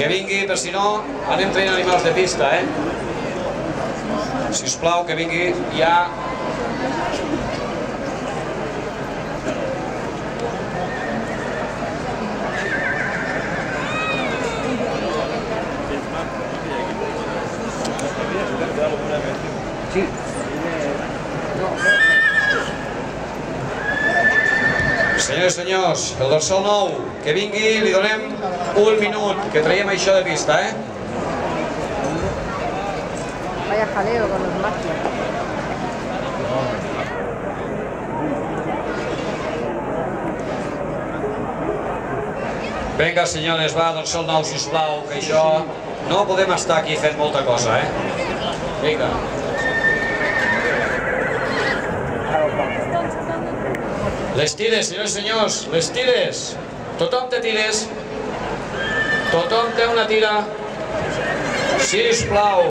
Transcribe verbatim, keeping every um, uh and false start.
Que vingui, per si no, anem traient animals de pista, eh? Sisplau, que vingui ja. Sí. Senyores i senyors, el dorsal nou, que vingui, li donem un minut, que traiem això de pista, eh? Vaya jaleo con los magios. Vinga, senyores, va, dorsal nou, sisplau, que això no podem estar aquí fent molta cosa, eh? Vinga. Les tires, senyors i senyors, les tires. Tothom té tires. Tothom té una tira. Sisplau.